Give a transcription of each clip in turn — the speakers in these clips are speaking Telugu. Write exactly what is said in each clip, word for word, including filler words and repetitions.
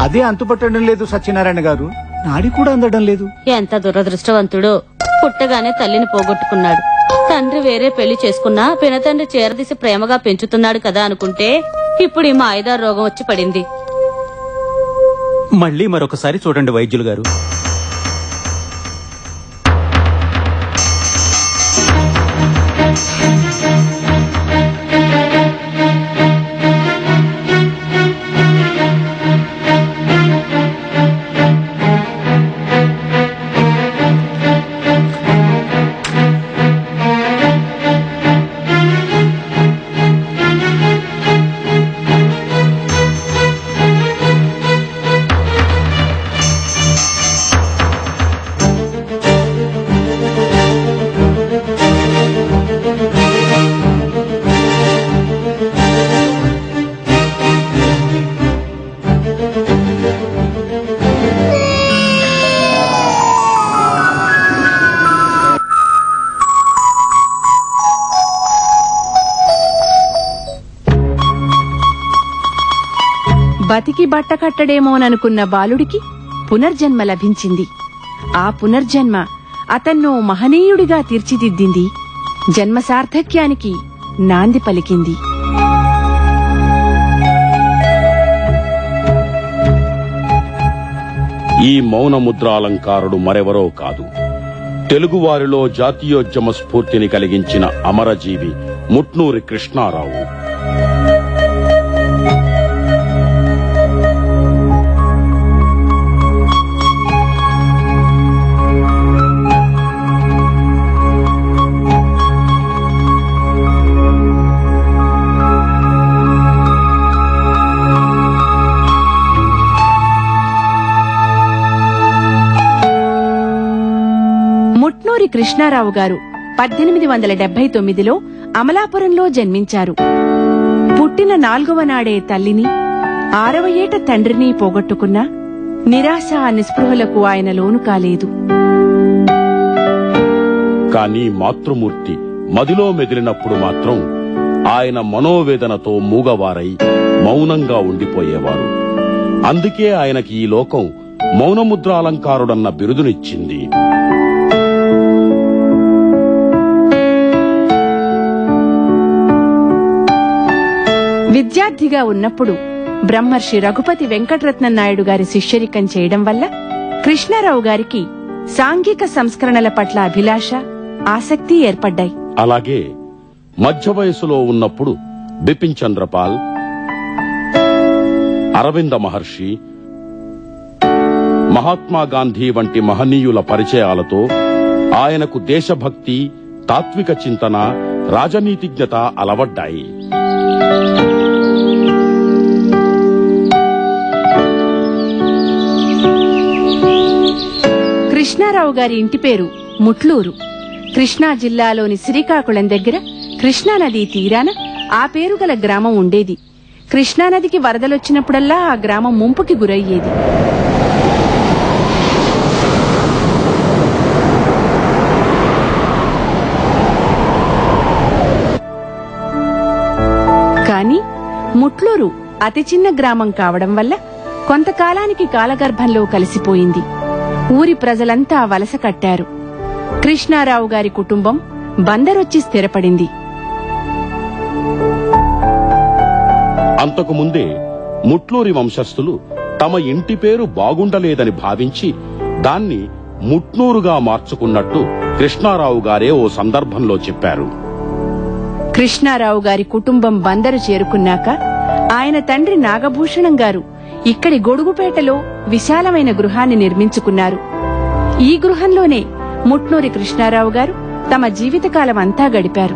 అదే అంతుపట్టడం లేదు సత్యనారాయణ గారు. నాడి కూడా అందడం లేదు. ఎంత దురదృష్టవంతుడో. పుట్టగానే తల్లిని పోగొట్టుకున్నాడు. తండ్రి వేరే పెళ్లి చేసుకున్నా పినతండ్రి చేరదీసి ప్రేమగా పెంచుతున్నాడు కదా అనుకుంటే ఇప్పుడు ఈ మాయదారు రోగం వచ్చి పడింది. మళ్ళీ మరొకసారి చూడండి వైద్యులు గారు. బతికి బట్ట కట్టడేమోననుకున్న బాలుడికి పునర్జన్మ లభించింది. ఆ పునర్జన్మ అతన్నో మహనీయుడిగా తీర్చిదిద్దింది. జన్మ సార్థక్యానికి నాంది పలికింది. ఈ మౌనముద్రాలంకారుడు మరెవరో కాదు, తెలుగువారిలో జాతీయోద్యమ స్ఫూర్తిని కలిగించిన అమరజీవి ముట్నూరి కృష్ణారావు. ముట్నూరి కృష్ణారావు గారు పద్దెనిమిది వందల డెబ్బై తొమ్మిదిలో అమలాపురంలో జన్మించారు. పుట్టిన నాల్గవ నాడే తల్లిని, ఆరవ ఏట తండ్రిని పోగొట్టుకున్న నిరాశ నిస్పృహలకు ఆయన లోను కాలేదు. కానీ మాతృమూర్తి మదిలో మెదిలినప్పుడు మాత్రం ఆయన మనోవేదనతో మూగవారై మౌనంగా ఉండిపోయేవారు. అందుకే ఆయనకి ఈ లోకం మౌనముద్రాలంకారుడన్న బిరుదునిచ్చింది. విద్యార్థిగా ఉన్నప్పుడు బ్రహ్మర్షి రఘుపతి వెంకటరత్నం నాయుడు గారి శిష్యరికం చేయడం వల్ల కృష్ణారావు గారికి సాంఘిక సంస్కరణల పట్ల అభిలాష, ఆసక్తి ఏర్పడ్డాయి. అలాగే మధ్య వయసులో ఉన్నప్పుడు బిపిన్ చంద్రపాల్, అరవింద మహర్షి, మహాత్మా గాంధీ వంటి మహనీయుల పరిచయాలతో ఆయనకు దేశభక్తి, తాత్విక చింతన, రాజనీతిజ్ఞత అలవడ్డాయి. కృష్ణారావు గారి ఇంటి పేరు ముట్లూరు. కృష్ణా జిల్లాలోని శ్రీకాకుళం దగ్గర కృష్ణానదీ తీరాన ఆ పేరు గల గ్రామం ఉండేది. కృష్ణానదికి వరదలొచ్చినప్పుడల్లా ఆ గ్రామం ముంపుకి గురయ్యేది. కాని ముట్లూరు అతి చిన్న గ్రామం కావడం వల్ల కొంతకాలానికి కాలగర్భంలో కలిసిపోయింది. ఊరి ప్రజలంతా వలస కట్టారు. కృష్ణారావు గారి కుటుంబం బందరొచ్చి స్థిరపడింది. అంతకుముందే ముట్లూరి వంశస్థులు తమ ఇంటి పేరు బాగుండలేదని భావించి దాన్ని ముట్నూరుగా మార్చుకున్నట్టు కృష్ణారావు గారే ఓ సందర్భంలో చెప్పారు. కృష్ణారావు గారి కుటుంబం బందరు చేరుకున్నాక ఆయన తండ్రి నాగభూషణం గారు ఇక్కడి గొడుగుపేటలో విశాలమైన గృహాన్ని నిర్మించుకున్నారు. ఈ గృహంలోనే ముట్నూరి కృష్ణారావు గారు తమ జీవితకాలం అంతా గడిపారు.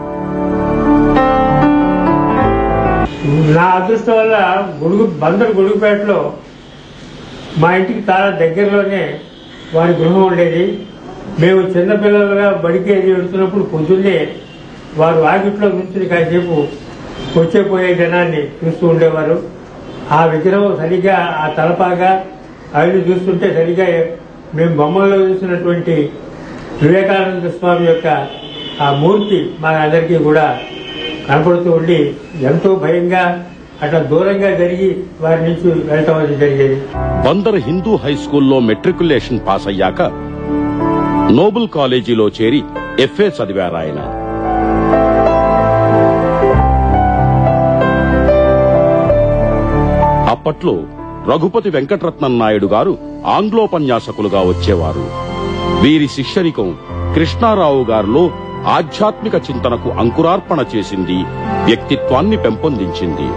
నా అదృష్టం వల్ల గొడుగు బందరు గొడుగుపేటలో మా ఇంటికి చాలా దగ్గరలోనే వారి గృహం ఉండేది. మేము చిన్నపిల్లలుగా బడికి వెళ్తున్నప్పుడు పొద్దున్నే వారు వాకిట్లో నుంచి కాసేపు వచ్చే పోయే జనాన్ని చూస్తూ ఉండేవారు. ఆ విగ్రహం సరిగా ఆ తలపాగా అవి చూస్తుంటే సరిగా మేము బొమ్మల్లో చూసినటువంటి వివేకానంద స్వామి యొక్క ఆ మూర్తి మా అందరికీ కూడా కనపడుతూ ఉండి ఎంతో భయంగా అట్లా దూరంగా జరిగి వారి నుంచి వెళ్ళటం అది జరిగేది. బందర్ హిందూ హై స్కూల్లో మెట్రికులేషన్ పాస్ అయ్యాక నోబుల్ కాలేజీలో చేరి ఎఫ్ఏ చదివారు ఆయన. అప్పట్లో రఘుపతి వెంకటరత్నం నాయుడు గారు ఆంగ్లోపన్యాసకులుగా వచ్చేవారు. వీరి శిష్యరికం కృష్ణారావు గారిలో ఆధ్యాత్మిక చింతనకు అంకురార్పణ చేసింది, వ్యక్తిత్వాన్ని పెంపొందించింది.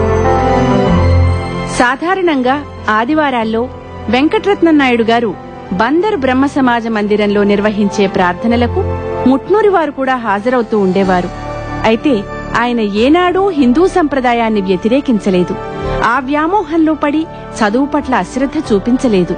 సాధారణంగా ఆదివారాల్లో వెంకటరత్నం నాయుడు గారు బందర్ బ్రహ్మ సమాజ మందిరంలో నిర్వహించే ప్రార్థనలకు ముట్నూరి వారు కూడా హాజరవుతూ ఉండేవారు. అయితే ఆయన ఏనాడూ హిందూ సంప్రదాయాన్ని వ్యతిరేకించలేదు. ఆ వ్యామోహంలో పడి చదువు పట్ల అశ్రద్ధ చూపించలేదు.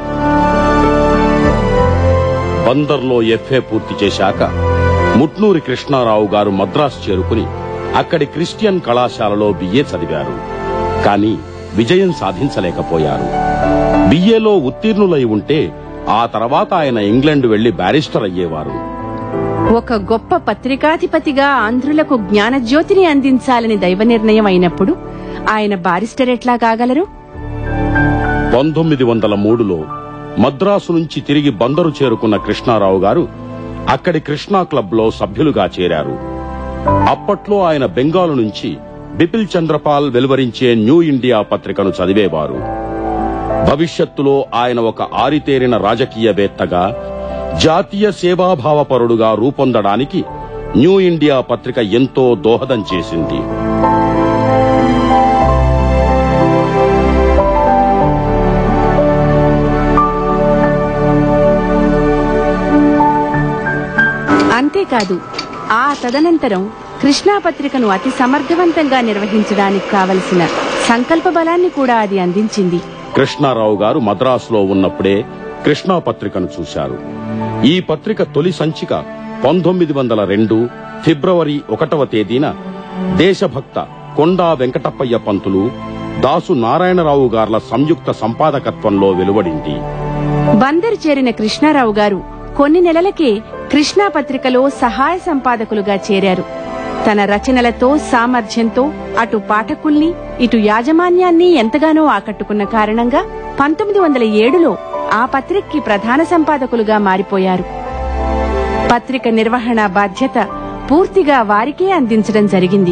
బందర్లో ఎఫ్ఏ పూర్తి చేశాక ముట్నూరి కృష్ణారావు గారు మద్రాసు చేరుకుని అక్కడి క్రిస్టియన్ కళాశాలలో బిఏ చదివారు. కానీ విజయం సాధించలేకపోయారు. బిఏలో ఉత్తీర్ణులై ఉంటే ఆ తర్వాత ఆయన ఇంగ్లాండ్ వెళ్లి బ్యారిస్టర్ అయ్యేవారు. ఒక గొప్ప పత్రికాధిపతిగా ఆంధ్రులకు జ్ఞానజ్యోతిని అందించాలని దైవ నిర్ణయం అయినప్పుడు ఆయన బారిస్టర్ ఎట్లా కాగలరు? పంతొమ్మిది వందల మూడులో మద్రాసు నుంచి తిరిగి బందరు చేరుకున్న కృష్ణారావు గారు అక్కడి కృష్ణా క్లబ్ లో సభ్యులుగా చేరారు. అప్పట్లో ఆయన బెంగాలు నుంచి బిపిల్ చంద్రపాల్ వెలువరించే న్యూ ఇండియా పత్రికను చదివేవారు. భవిష్యత్తులో ఆయన ఒక ఆరితేరిన రాజకీయవేత్తగా, జాతీయ సేవాభావపరుడుగా రూపొందడానికి న్యూ ఇండియా పత్రిక ఎంతో దోహదం చేసింది. అంతేకాదు, ఆ తదనంతరం కృష్ణా పత్రికను అతి సమర్థవంతంగా నిర్వహించడానికి కావలసిన సంకల్ప బలాన్ని కూడా అది అందించింది. కృష్ణారావు గారు మద్రాసులో ఉన్నప్పుడే కృష్ణా పత్రికను చూశారు. ఈ పత్రిక తొలి సంచిక పంతొమ్మిది వందల రెండు ఫిబ్రవరి ఒకటవ తేదీన దేశభక్త కొండా వెంకటప్పయ్య పంతులు, దాసు నారాయణరావు గార్ల సంయుక్త సంపాదకత్వంలో వెలువడింది. బందరు చేరిన కృష్ణారావు గారు కొన్ని నెలలకే కృష్ణా పత్రికలో సహాయ సంపాదకులుగా చేరారు. తన రచనలతో, సామర్థ్యంతో అటు పాఠకుల్ని ఇటు యాజమాన్యాన్ని ఎంతగానో ఆకట్టుకున్న కారణంగా పంతొమ్మిది వందల ఏడులో ఆ పత్రికకి ప్రధాన సంపాదకులుగా మారిపోయారు. పత్రిక నిర్వహణ బాధ్యత పూర్తిగా వారికే అందించడం జరిగింది.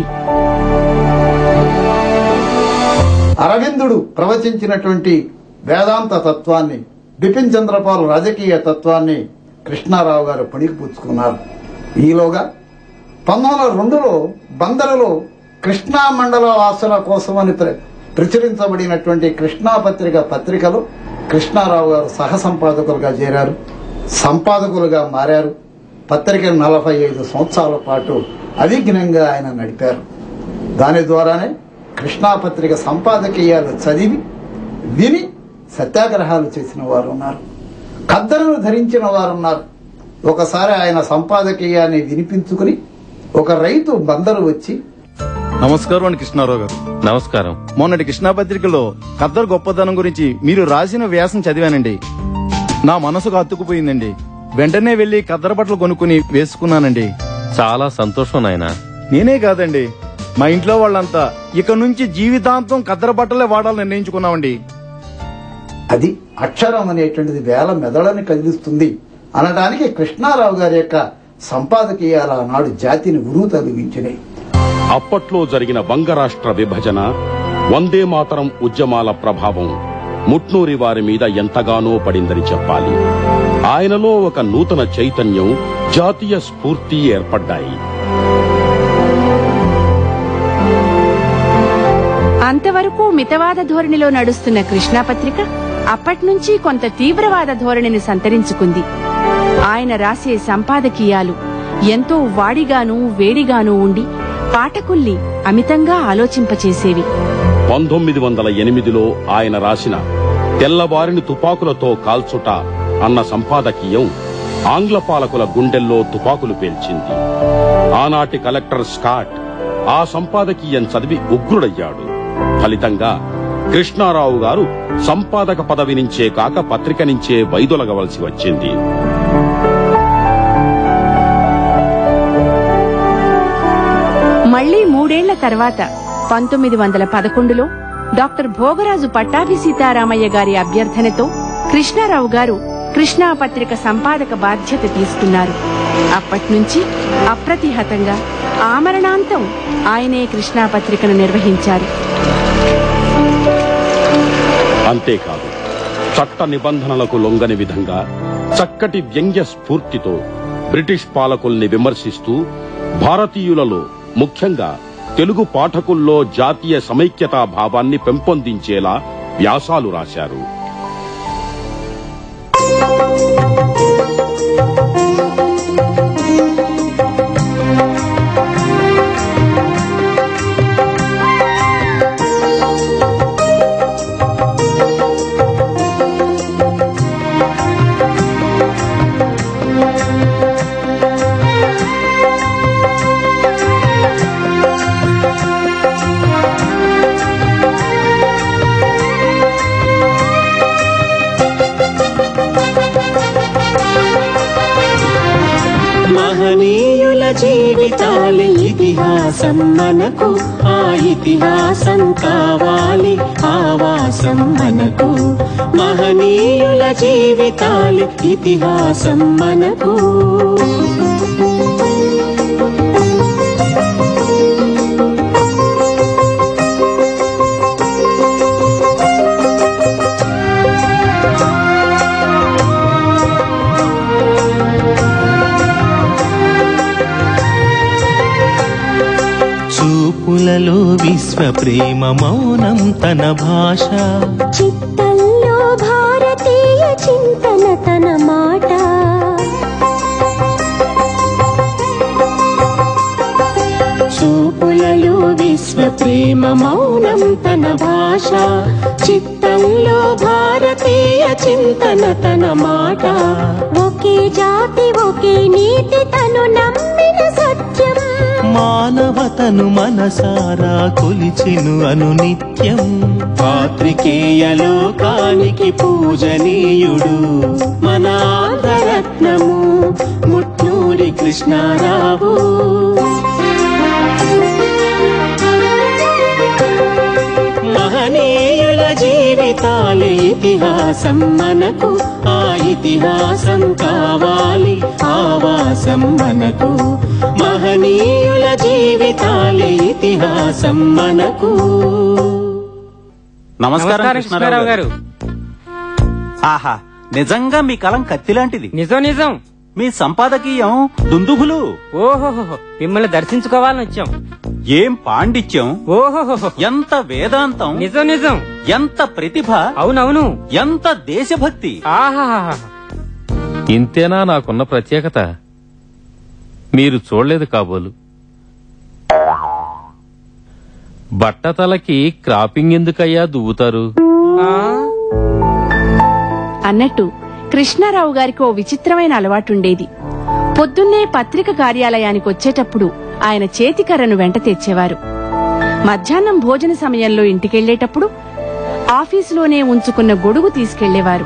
అరవిందుడు ప్రవచించినటువంటి వేదాంత తత్వాన్ని, బిపిన్ చంద్రపాల్ రాజకీయ తత్వాన్ని కృష్ణారావు గారు పుణికిపుచ్చుకున్నారు. ఈలోగా పంతొమ్మిది వందల రెండులో బందరులో కృష్ణా మండల వాసుల కోసమని ప్రచురించబడినటువంటి కృష్ణా పత్రిక పత్రికలో కృష్ణారావు గారు సహ సంపాదకులుగా చేరారు, సంపాదకులుగా మారారు. పత్రికను నలభై ఐదు సంవత్సరాల పాటు అవిఘ్నంగా ఆయన నడిపారు. దాని ద్వారానే కృష్ణా పత్రిక సంపాదకీయాలు చదివి విని సత్యాగ్రహాలు చేసిన వారు ఉన్నారు, ఖద్దరును ధరించిన వారున్నారు. ఒకసారి ఆయన సంపాదకీయాన్ని వినిపించుకుని ఒక రైతు బందరు వచ్చి, నమస్కారం అండి కృష్ణారావు గారు. నమస్కారం. మొన్నటి కృష్ణా పత్రికలో ఖద్దరు గొప్పదనం గురించి మీరు రాసిన వ్యాసం చదివానండి. నా మనసుకు హత్తుకుపోయిందండి. వెంటనే వెళ్లి ఖద్దరు బట్టలు కొనుక్కుని వేసుకున్నానండి. చాలా సంతోషం నాయనా. నేనే కాదండి, మా ఇంట్లో వాళ్ళంతా ఇక నుంచి జీవితాంతం ఖద్దరు బట్టలే వాడాలని నిర్ణయించుకున్నామండి. అది అక్షరం అనేటువంటిది వేల మెదడుని కదిలిస్తుంది అనడానికి కృష్ణారావు గారి యొక్క సంపాదకీయాల నాడు జాతిని ఉరువు తొలగించినాయి. అప్పట్లో జరిగిన బంగరాష్ట్ర విభజన, వందే మాతరం ఉద్యమాల ప్రభావం ముట్నూరి వారి మీద ఎంతగానో పడిందని చెప్పాలి. ఆయనలో ఒక నూతన చైతన్యం, జాతీయ స్ఫూర్తి ఏర్పడ్డాయి. అంతవరకు మితవాద ధోరణిలో నడుస్తున్న కృష్ణా పత్రిక అప్పట్నుంచి కొంత తీవ్రవాద ధోరణిని సంతరించుకుంది. ఆయన రాసే సంపాదకీయాలు ఎంతో వాడిగానూ వేడిగానూ ఉండి పాఠకుల్ని అమితంగా ఆలోచింపచేసేవి. పంతొమ్మిది వందల ఎనిమిదిలో ఆయన రాసిన తెల్లవారిని తుపాకులతో కాల్చుట అన్న సంపాదకీయం ఆంగ్ల పాలకుల గుండెల్లో తుపాకులు పేల్చింది. ఆనాటి కలెక్టర్ స్కాట్ ఆ సంపాదకీయం చదివి ఉగ్రుడయ్యాడు. ఫలితంగా కృష్ణారావు గారు సంపాదక పదవి నుంచే కాక పత్రిక నుంచే వైదొలగవలసి వచ్చింది. మళ్లీ మూడేళ్ల తర్వాత పంతొమ్మిది వందల పదకొండులో డాక్టర్ భోగరాజు పట్టాభి సీతారామయ్య గారి అభ్యర్థనతో కృష్ణారావు గారు కృష్ణా పత్రిక సంపాదక బాధ్యత తీసుకున్నారు. అప్పట్నుంచి అప్రతిహతంగా ఆమరణాంతం ఆయనే కృష్ణా పత్రికను నిర్వహించారు. అంతేకాదు, చట్ట నిబంధనలకు లొంగని విధంగా చక్కటి వ్యంగ్య స్ఫూర్తితో బ్రిటిష్ పాలకుల్ని విమర్శిస్తూ భారతీయులలో, ముఖ్యంగా తెలుగు పాఠకుల్లో జాతీయ సమైక్యతా భావాన్ని పెంపొందించేలా వ్యాసాలు రాశారు. మహనీయుల జీవితాల ఇతిహాసం మనకు, ఆ ఇతిహాసం కావాలి ఆవాసం మనకు. మహనీయుల జీవితాల ఇతిహాసం మనకు. చూపులలో విశ్వ ప్రేమ మౌనం తన భాష, చిత్తంలో భారతీయ చింతన తన మాట. చూపులలో విశ్వ ప్రేమ మౌనం తన భాష, చిత్తంలో భారతీయ చింతన తన మాట. ఒకే జాతి ఒకే నీతి తను నమ్మిన సత్యం, మానవతను మనసారా కొలిచెను అనునిత్యం. పాత్రికేయ లోకానికి పూజనీయుడు మన ఆంధ్రరత్నము ముట్నూరి కృష్ణారావు. మహనీయుల జీవితాల ఇతిహాసం మనకు, ఆ ఇతిహాసం కావాలి ఆవాసం మనకు. మహనీయుల జీవితాల ఇతిహాసం మనకు. నమస్కారం కృష్ణారావు గారు. ఆహా, నిజంగా మీ కలం కత్తిలాంటిది. నిజం నిజం. మీ సంపాదకీయం దుందుభులు. ఓహోహో, మిమ్మల్ని దర్శించుకోవాలని వచ్చాం. ఏం పాండిత్యం, ఓహోహో, ఎంత వేదాంతం. నిజం నిజం. ఎంత ప్రతిభ. అవునవును. ఎంత దేశభక్తి. ఆహాహా, ఇంతేనా నాకున్న ప్రత్యేకత? మీరు చూడలేదు కాబోలు. బట్టతలకి క్రాపింగ్ ఎందుకయ్యా దువ్వుతారు? అన్నట్టు కృష్ణారావు గారికి ఓ విచిత్రమైన అలవాటుండేది. పొద్దున్నే పత్రిక కార్యాలయానికి వచ్చేటప్పుడు ఆయన చేతికర్రను వెంట తెచ్చేవారు. మధ్యాహ్నం భోజన సమయంలో ఇంటికెళ్లేటప్పుడు ఆఫీసులోనే ఉంచుకున్న గొడుగు తీసుకెళ్లేవారు.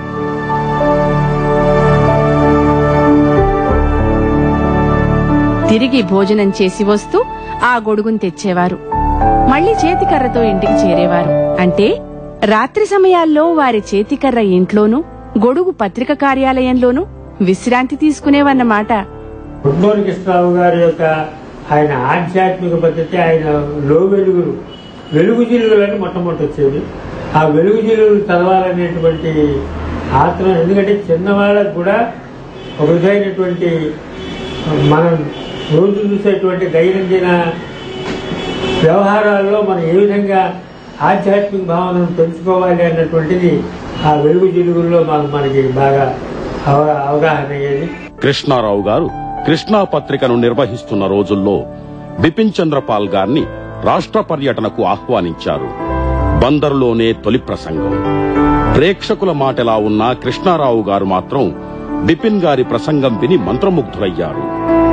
తిరిగి భోజనం చేసి వస్తూ ఆ గొడుగును తెచ్చేవారు. మళ్లీ చేతికర్రతో ఇంటికి చేరేవారు. అంటే రాత్రి సమయాల్లో వారి చేతికర్ర ఇంట్లోనూ, గొడుగు పత్రిక కార్యాలయంలోనూ విశ్రాంతి తీసుకునేవన్నమాట. ముట్నూరి కృష్ణరావు గారి యొక్క ఆయన ఆధ్యాత్మిక పద్ధతి, ఆయన లో వెలుగులు వెలుగు జిలుగులని మొట్టమొదటి వచ్చేది. ఆ వెలుగు జిలుగులు చదవాలనేటువంటి ఆత్రం, ఎందుకంటే చిన్నవాళ్ళకు కూడా ఒక విధమైనటువంటి మనం రోజు చూసేటువంటి దైనందిన వ్యవహారాల్లో మనం ఏ విధంగా ఆధ్యాత్మిక భావనను పెంచుకోవాలి అన్నటువంటిది ఆ వెలుగు జిలుగుల్లో మాకు మనకి బాగా అవగాహన అయ్యేది. కృష్ణారావు గారు కృష్ణా పత్రికను నిర్వహిస్తున్న రోజుల్లో బిపిన్ చంద్రపాల్ గారిని రాష్ట్ర పర్యటనకు ఆహ్వానించారు. బందరులోనే తొలి ప్రసంగం. ప్రేక్షకుల మాటలా ఉన్న కృష్ణారావు గారు మాత్రం బిపిన్ గారి ప్రసంగం విని మంత్రముగ్ధులయ్యారు.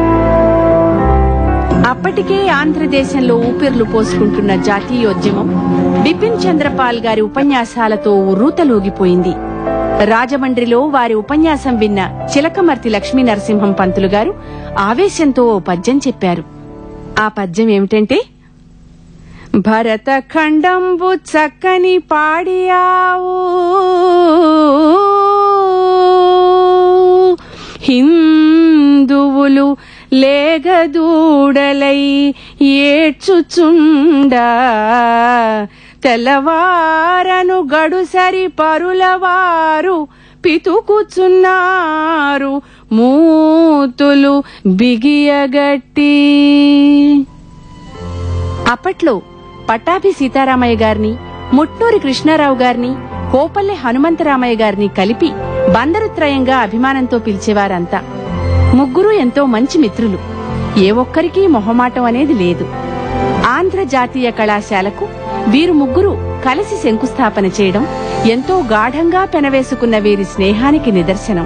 అప్పటికే ఆంధ్రదేశంలో ఊపిర్లు పోసుకుంటున్న జాతీయోద్యమం బిపిన్ చంద్రపాల్ గారి ఉపన్యాసాలతో ఉర్రూతలూగిపోయింది. రాజమండ్రిలో వారి ఉపన్యాసం విన్న చిలకమర్తి లక్ష్మీ నరసింహం పంతులు గారు ఆవేశంతో ఓ పద్యం చెప్పారు. ఆ పద్యం ఏమిటంటే, భరత ఖండంబు చక్కని పాడియావు హిందువులు లేగదూడలై ఏడ్చుచుండా తెల్లవారను గడుసరి పరులవారు పితుకుచున్నారు మూతులు బిగియగట్టి. అప్పట్లో పట్టాభి సీతారామయ్య గారిని, ముట్నూరి కృష్ణారావు గారిని, కోపల్లె హనుమంతరామయ్య గారిని కలిపి బందరుత్రయంగా అభిమానంతో పిలిచేవారంతా. ముగ్గురు ఎంతో మంచి మిత్రులు. ఏ ఒక్కరికీ మొహమాటం అనేది లేదు. ఆంధ్ర జాతీయ కళాశాలకు వీరు ముగ్గురు కలిసి శంకుస్థాపన చేయడం ఎంతో గాఢంగా పెనవేసుకున్న వీరి స్నేహానికి నిదర్శనం.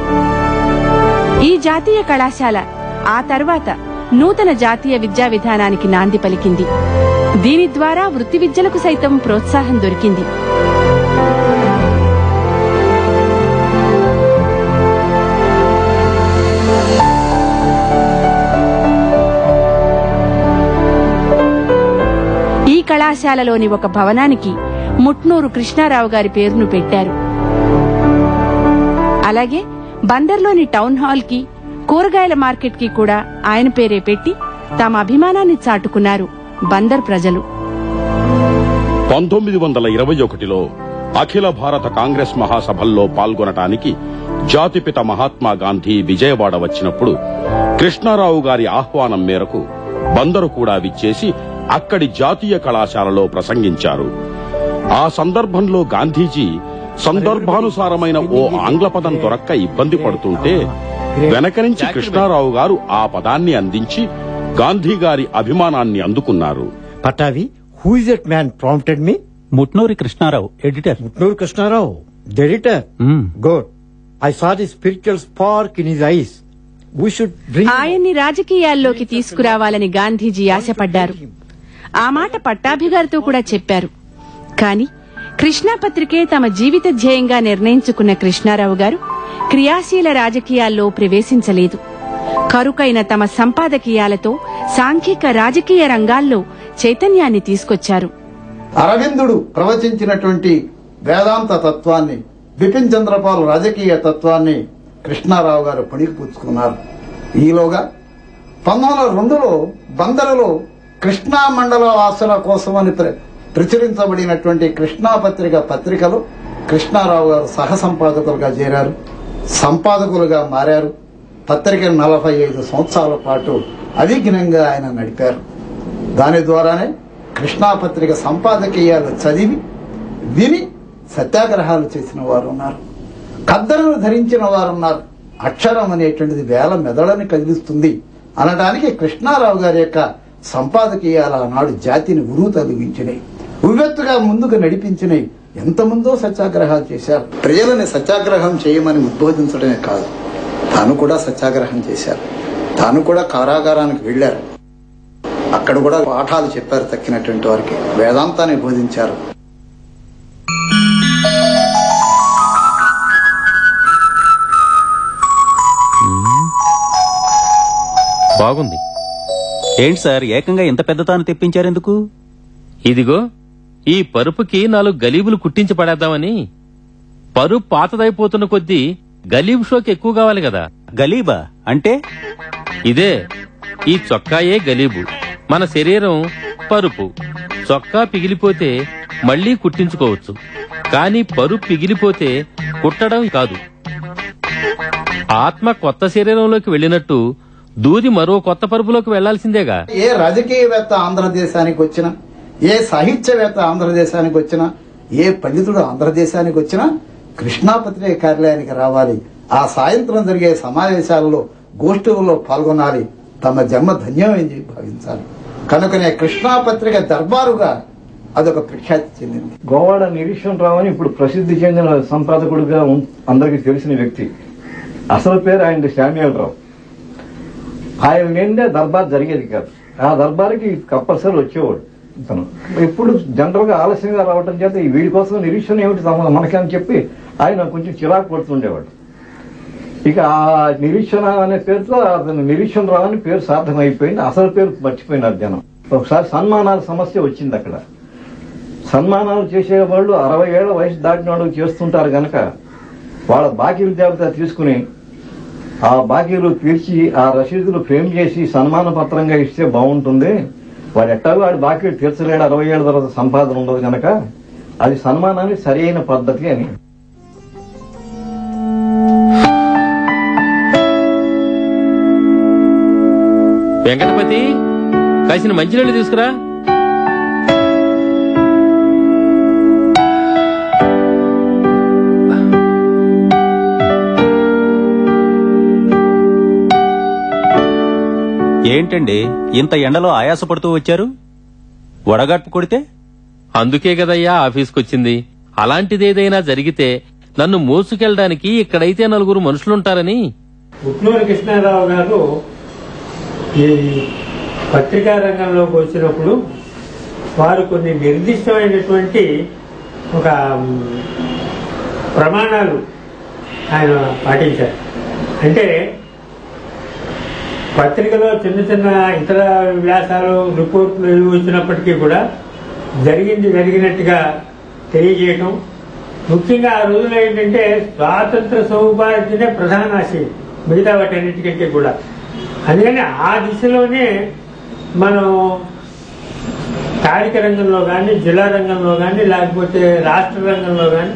ఈ జాతీయ కళాశాల ఆ తర్వాత నూతన జాతీయ విద్యా విధానానికి నాంది పలికింది. దీని ద్వారా వృత్తి విద్యలకు సైతం ప్రోత్సాహం దొరికింది. ఈ కళాశాలలోని ఒక భవనానికి ముట్నూరు కృష్ణారావు గారి పేరును పెట్టారు. అలాగే బందర్లోని టౌన్ హాల్ కి, కూరగాయల మార్కెట్ కి కూడా ఆయన పేరే పెట్టి తమ అభిమానాన్ని చాటుకున్నారు బందర్ ప్రజలు. పంతొమ్మిది వందల ఇరవై ఒకటిలో అఖిల భారత కాంగ్రెస్ మహాసభల్లో పాల్గొనటానికి జాతిపిత మహాత్మా గాంధీ విజయవాడ వచ్చినప్పుడు కృష్ణారావు గారి ఆహ్వానం మేరకు బందరు కూడా విచ్చేసి అక్కడి జాతీయ కళాశాలలో ప్రసంగించారు. ఆ సందర్భంలో గాంధీజీ సందర్భానుసారమైన ఓ ఆంగ్ల పదం దొరక్క ఇబ్బంది పడుతుంటే వెనక నుంచి కృష్ణారావు గారు ఆ పదాన్ని అందించి గాంధీ గారి అభిమానాన్ని అందుకున్నారు. పటావి, who is that man prompted me? Mutnuri Krishnarao, editor. Mutnuri Krishnarao, the editor. Good. I saw the spiritual spark in his eyes. We should bring. ఆయన్ని రాజకీయాల్లోకి తీసుకురావాలని గాంధీజీ ఆశపడ్డారు. ఆ మాట పట్టాభి గారితో కూడా చెప్పారు. కాని కృష్ణా పత్రికే తమ జీవిత ధ్యేయంగా నిర్ణయించుకున్న కృష్ణారావు గారు క్రియాశీల రాజకీయాల్లో ప్రవేశించలేదు. కరుకైన తమ సంపాదకీయాలతో సాంఘిక రాజకీయ రంగాల్లో చైతన్యాన్ని తీసుకొచ్చారు. అరవిందుడు ప్రవచించినటువంటి వేదాంత తత్వాన్ని, బిపిన్ చంద్రపాల్ రాజకీయ తత్వాన్ని కృష్ణారావు గారు పుణికిపుచ్చుకున్నారు. ఈలోగా పంతొమ్మిది వందల రెండులో బందరులో కృష్ణా మండల వాసుల కోసమని ప్రచురించబడినటువంటి కృష్ణా పత్రిక పత్రికలో కృష్ణారావు గారు సహ సంపాదకులుగా చేరారు, సంపాదకులుగా మారారు. పత్రిక నలభై ఐదు సంవత్సరాల పాటు అవిఘ్నంగా ఆయన నడిపారు. దాని ద్వారానే కృష్ణా పత్రిక సంపాదకీయాలు చదివి విని సత్యాగ్రహాలు చేసిన వారు ఉన్నారు, ఖద్దరును ధరించిన వారున్నారు. అక్షరం అనేటువంటిది వేల మెదడుని కదిలిస్తుంది అనడానికి కృష్ణారావు గారి యొక్క సంపాదకీయాలు ఆనాడు జాతిని ఉరువు తొలగించినాయి, ఉవ్వెత్తుగా ముందుకు నడిపించినాయి. ఎంతమందో సత్యాగ్రహాలు చేశారు. ప్రజలని సత్యాగ్రహం చేయమని ఉద్బోధించడమే కాదు, తాను కూడా సత్యాగ్రహం చేశారు. తాను కూడా కారాగారానికి వెళ్లారు. అక్కడ కూడా పాఠాలు చెప్పారు తక్కినటువంటి వారికి, వేదాంతాన్ని బోధించారు. బాగుంది. ఏంటి సార్, ఏకంగా ఇంత పెద్ద తాను తెప్పించారెందుకు? ఇదిగో ఈ పరుపుకి నాలుగు గలీబులు కుట్టించి పడేద్దామని. పరుపు పాతదైపోతున్న కొద్దీ గలీబ్ షోకి ఎక్కువ కావాలి కదా. గలీబా అంటే? ఇదే, ఈ చొక్కాయే గలీబు, మన శరీరం పరుపు. చొక్కా పిగిలిపోతే మళ్లీ కుట్టించుకోవచ్చు, కానీ పరుపు పిగిలిపోతే కుట్టడం కాదు. ఆత్మ కొత్త శరీరంలోకి వెళ్లినట్టు దూది మరో కొత్త పరుపులోకి వెళ్లాల్సిందేగా. ఏ రాజకీయవేత్త ఆంధ్రదేశానికి వచ్చినా, ఏ సాహిత్యవేత్త ఆంధ్రదేశానికి వచ్చినా, ఏ పండితుడు ఆంధ్రదేశానికి వచ్చినా కృష్ణా పత్రిక కార్యాలయానికి రావాలి. ఆ సాయంత్రం జరిగే సమావేశాలలో, గోష్ఠులలో పాల్గొనాలి. తమ జన్మ ధన్యమని భావించాలి. కనుకనే కృష్ణా పత్రిక దర్బారుగా అదొక ప్రఖ్యాతి చెందింది. గోవాడ నిరీక్షణ రావు అని ఇప్పుడు ప్రసిద్ధి చెందిన సంపాదకుడుగా అందరికీ తెలిసిన వ్యక్తి. అసలు పేరు ఆయన శామ్యూల్ రావు. ఆయన నిండే దర్బార్ జరిగేది కాదు. ఆ దర్బార్కి కంపల్సరీ వచ్చేవాడు ఇతను. ఎప్పుడు జనరల్ గా ఆలస్యంగా రావడం చేత ఈ వీడి కోసం నిరీక్షణ ఏమిటి సంబంధం మనకని చెప్పి ఆయన కొంచెం చిరాకు పడుతుండేవాడు. ఇక ఆ నిరీక్షణ అనే పేరుతో అతను నిరీక్షణ రావు అని పేరు సార్థమైపోయింది. అసలు పేరు మర్చిపోయినారు జనం. ఒకసారి సన్మానాల సమస్య వచ్చింది అక్కడ. సన్మానాలు చేసేవాళ్ళు అరవై ఏళ్ల వయసు దాటిన వాళ్ళు చేస్తుంటారు కనుక వాళ్ళ బాకీల జాబితా తీసుకుని ఆ బాకీలు తీర్చి ఆ రసీదులు ఫ్రేమ్ చేసి సన్మాన పత్రంగా ఇస్తే బాగుంటుంది. వాడు ఎట్టాగో వాడి బాకీలు తీర్చలేడు, అరవై ఏళ్ళ తర్వాత సంపాదన ఉండదు కనుక అది సన్మానానికి సరైన పద్ధతి అని. వెంకటపతి, కాసిన మంచినీళ్ళు తీసుకురా. ఏంటండి ఇంత ఎండలో ఆయాసపడుతూ వచ్చారు? వడగట్పు కొడితే? అందుకే కదయ్యా ఆఫీస్కొచ్చింది. అలాంటిదేదైనా జరిగితే నన్ను మోసుకెళ్ళడానికి ఇక్కడైతే నలుగురు మనుషులుంటారని. ఉట్నూరు కృష్ణారావు గారు ఈ పత్రికా రంగంలోకి వచ్చినప్పుడు వారు కొన్ని నిర్దిష్టమైనటువంటి ఒక ప్రమాణాలు ఆయన పాటించారు. అంటే పత్రికలో చిన్న చిన్న ఇతర వ్యాసాలు రిపోర్టులు ఇవి వచ్చినప్పటికీ కూడా జరిగింది జరిగినట్టుగా తెలియజేయటం. ముఖ్యంగా ఆ రోజుల్లో ఏంటంటే స్వాతంత్ర సౌపార్జనే ప్రధాన ఆశయం మిగతా వాటి అన్నిటికంటే కూడా. అందుకని ఆ దిశలోనే మనం స్థానిక రంగంలో కానీ, జిల్లా రంగంలో కానీ, లేకపోతే రాష్ట్ర రంగంలో కానీ,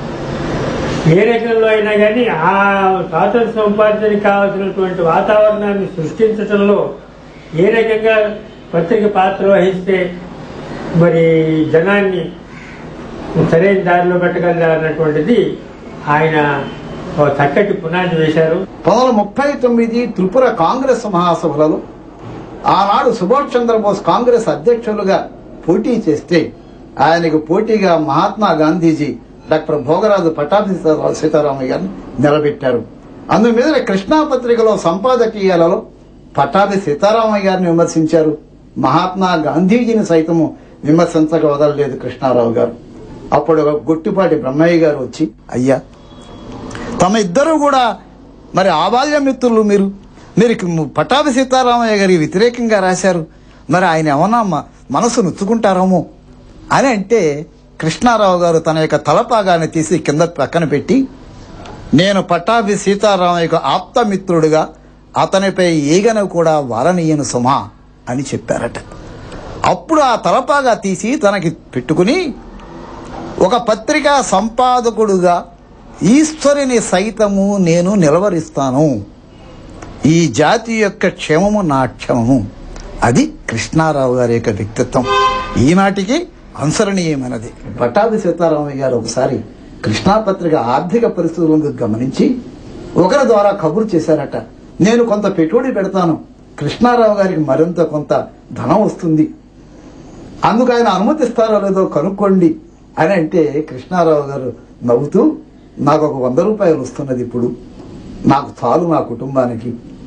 ఏ రంగంలో అయినా కానీ ఆ స్వాతంత్ర సముపార్జనకి కావాల్సినటువంటి వాతావరణాన్ని సృష్టించడంలో ఏ రకంగా పత్రిక పాత్ర వహిస్తే మరి జనాన్ని సరైన దారిలో పెట్టగలన్నటువంటిది ఆయన చక్కటి పునాది వేశారు. పంతొమ్మిది వందల ముప్పై తొమ్మిది త్రిపుర కాంగ్రెస్ మహాసభలలో ఆనాడు సుభాష్ చంద్రబోస్ కాంగ్రెస్ అధ్యక్షులుగా పోటీ చేస్తే ఆయనకు పోటీగా మహాత్మా గాంధీజీ డాక్టర్ భోగరాజు పట్టాభి సీతారామయ్య గారిని నిలబెట్టారు. అందుమీద కృష్ణా పత్రికలో సంపాదకీయాలలో పట్టాభి సీతారామయ్య గారిని విమర్శించారు. మహాత్మా గాంధీజీని సైతము విమర్శించక వదలలేదు కృష్ణారావు గారు. అప్పుడు గుట్టిపాటి బ్రహ్మయ్య గారు వచ్చి, అయ్యా తమ ఇద్దరు కూడా మరి ఆబాల్య మిత్రులు, మీరు మీరు పట్టాభి సీతారామయ్య గారికి వ్యతిరేకంగా రాశారు, మరి ఆయన ఏమన్నా మనసు నొచ్చుకుంటారేమో అని అంటే కృష్ణారావు గారు తన యొక్క తలపాగాన్ని తీసి కింద పక్కన పెట్టి, నేను పట్టాభి సీతారామయ్యకు ఆప్తమిత్రుడుగా అతనిపై ఈగను కూడా వారనీయను సుమా అని చెప్పారట. అప్పుడు ఆ తలపాగా తీసి తనకి పెట్టుకుని, ఒక పత్రికా సంపాదకుడుగా ఈశ్వరుని సైతము నేను నిలవరిస్తాను, ఈ జాతి యొక్క క్షేమము నా క్షేమము. అది కృష్ణారావు గారి యొక్క వ్యక్తిత్వం, ఈనాటికి అనుసరణీయమైనది. పట్టాభి సీతారామయ్య గారు ఒకసారి కృష్ణా పత్రిక ఆర్థిక పరిస్థితులను గమనించి ఒకరి ద్వారా కబురు చేశారట, నేను కొంత పెట్టుబడి పెడతాను, కృష్ణారావు గారికి మరింత కొంత ధనం వస్తుంది, అందుకు ఆయన అనుమతిస్తారో లేదో కనుక్కోండి అని అంటే కృష్ణారావు గారు నవ్వుతూ, నాకు ఒక వంద రూపాయలు వస్తున్నది ఇప్పుడు, నాకు చాలు నా కుటుంబానికి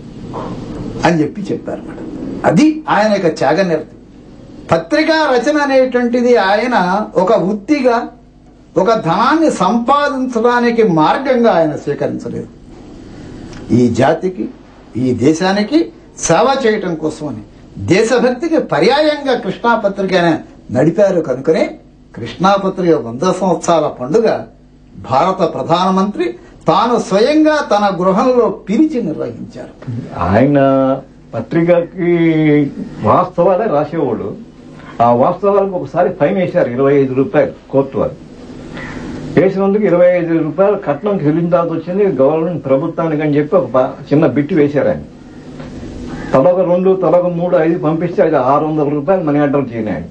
అని చెప్పి చెప్పారన్నమాట. అది ఆయన యొక్క త్యాగనిరతి. పత్రికా రచన అనేటువంటిది ఆయన ఒక వృత్తిగా, ఒక ధనాన్ని సంపాదించడానికి మార్గంగా ఆయన స్వీకరించలేదు. ఈ జాతికి, ఈ దేశానికి సేవ చేయటం కోసమని, దేశభక్తికి పర్యాయంగా కృష్ణా పత్రిక నడిపారు. కనుకనే కృష్ణా పత్రిక వంద సంవత్సరాల పండుగ భారత ప్రధానమంత్రి తాను స్వయంగా తన గృహంలో పిలిచి నిర్వహించారు. ఆయన పత్రికకి వాస్తవాలే రాసేవాళ్ళు. ఆ వాస్తవాలకు ఒకసారి ఫైన్ వేశారు ఇరవై ఐదు రూపాయలు కోర్టు వారు. వేసినందుకు ఇరవై ఐదు రూపాయలు కట్నం చెల్లించాల్సి వచ్చింది గవర్నమెంట్ ప్రభుత్వానికి అని చెప్పి ఒక చిన్న బిట్టు వేశారు ఆయన. తలొక రెండు తలొక మూడు ఐదు పంపిస్తే అది ఆరు వందల రూపాయలు మనీ ఆర్డర్ చేయనాడు.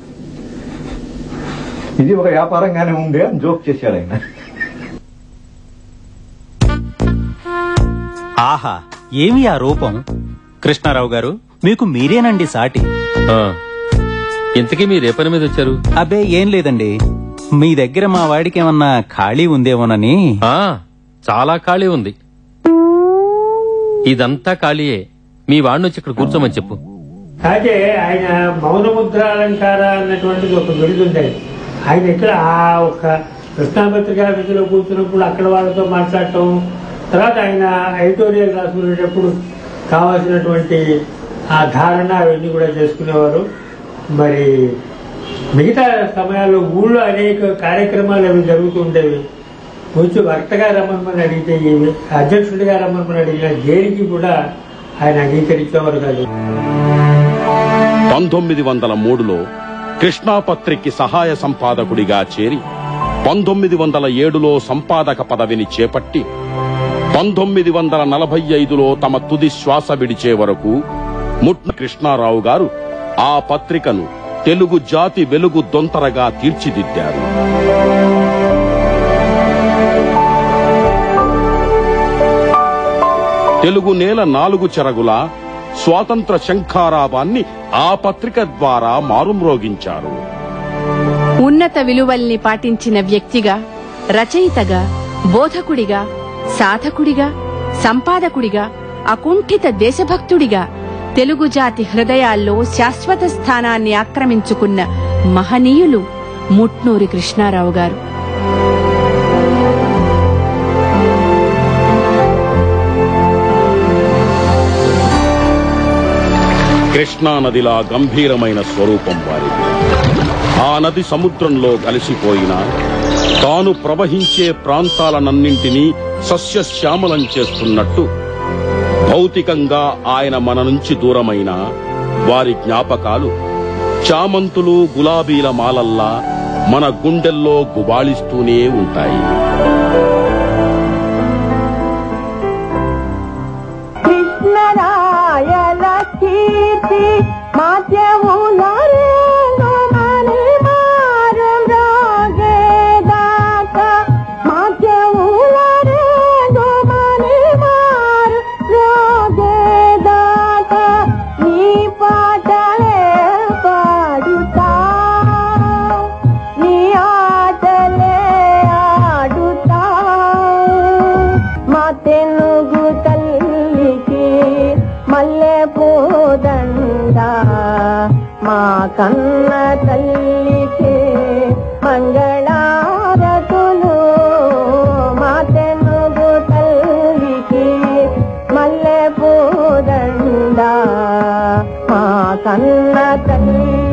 ఇది ఒక వ్యాపారంగానే ఉంది అని జోక్ చేశాడు ఆయన. ఆహా, ఏమి ఆ రూపం! కృష్ణారావు గారు, మీకు మీరేనండి సాటి. ఇంతకీ మీరు ఏ పని మీద వచ్చారు? అబ్బే ఏం లేదండి, మీ దగ్గర మా వాడికి ఏమన్నా ఖాళీ ఉందేమోనని. చాలా ఖాళీ ఉంది, ఇదంతా ఖాళీయే. మీ వాడిని వచ్చి ఇక్కడ కూర్చోమని చెప్పు. అయితే ఆయన మౌనముద్రాలంకార అన్నటువంటిది ఒక బిరుదుంది. ఆయన ఇక్కడ ఆ ఒక కృష్ణాపత్రికా విధిలో కూర్చున్నప్పుడు అక్కడ వాళ్ళతో మాట్లాడటం, తర్వాత ఆయన ఎడిటోరియల్ రాసుకునేటప్పుడు కావాల్సినటువంటి ఆ ధారణ అవన్నీ కూడా చేసుకునేవారు. మరి మిగతా సమయాల్లో ఊళ్ళో అనేక కార్యక్రమాలు అవి జరుగుతుండేవి. కొంచెం భర్తగా రమ్మని అడిగితే ఏమి, అధ్యక్షుడిగా రమ్మని అడిగిన దేనికి కూడా ఆయన అంగీకరించేవారు కాదు. పంతొమ్మిది వందల మూడులో కృష్ణాపత్రికకి సహాయ సంపాదకుడిగా చేరి పంతొమ్మిది వందల ఏడులో సంపాదక పదవిని చేపట్టి పంతొమ్మిది వందల నలభై ఐదులో తమ తుది శ్వాస విడిచే వరకు ముట్న కృష్ణారావు గారు ఆ పత్రికను తెలుగు జాతి వెలుగు దొంతరగా తీర్చిదిద్దారు. తెలుగు నేల నాలుగు చెరగుల స్వాతంత్ర శంఖారావాన్ని ఆ పత్రిక ద్వారా మారుమ్రోగించారు. ఉన్నత విలువల్ని పాటించిన వ్యక్తిగా, రచయితగా, బోధకుడిగా, సాధకుడిగా, సంపాదకుడిగా, అకుంఠిత దేశభక్తుడిగా తెలుగు జాతి హృదయాల్లో శాశ్వత స్థానాన్ని ఆక్రమించుకున్న మహనీయులు ముట్నూరి కృష్ణారావు గారు. కృష్ణా నదిలా గంభీరమైన స్వరూపం వారిది. ఆ నది సముద్రంలో కలిసిపోయినా తాను ప్రవహించే ప్రాంతాలనన్నింటినీ సస్యశ్యామలం చేస్తున్నట్టు భౌతికంగా ఆయన మన నుంచి దూరమైన వారి జ్ఞాపకాలు చామంతులు గులాబీల మాలల్లా మన గుండెల్లో గుబాళిస్తూనే ఉంటాయి. కృష్ణరాయల కీర్తి మాధ్యములరే కన్న తల్లికి మంగళారతులు, మా తెనుగు తల్లికి మల్లె పూదండ, మా కన్న తల్లి